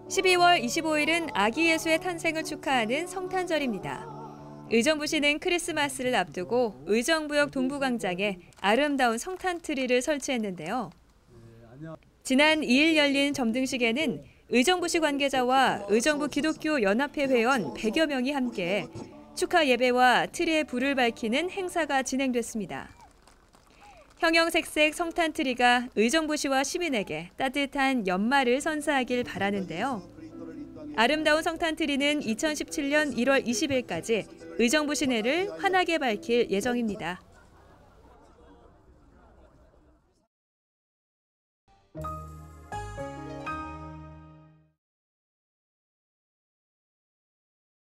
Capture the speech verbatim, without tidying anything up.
십이월 이십오일은 아기 예수의 탄생을 축하하는 성탄절입니다. 의정부시는 크리스마스를 앞두고 의정부역 동부광장에 아름다운 성탄 트리를 설치했는데요. 지난 이일 열린 점등식에는 의정부시 관계자와 의정부 기독교 연합회 회원 백여 명이 함께 축하 예배와 트리에 불을 밝히는 행사가 진행됐습니다. 형형색색 성탄 트리가 의정부시와 시민에게 따뜻한 연말을 선사하길 바라는데요. 아름다운 성탄 트리는 이천십칠년 일월 이십일까지 의정부 시내를 환하게 밝힐 예정입니다.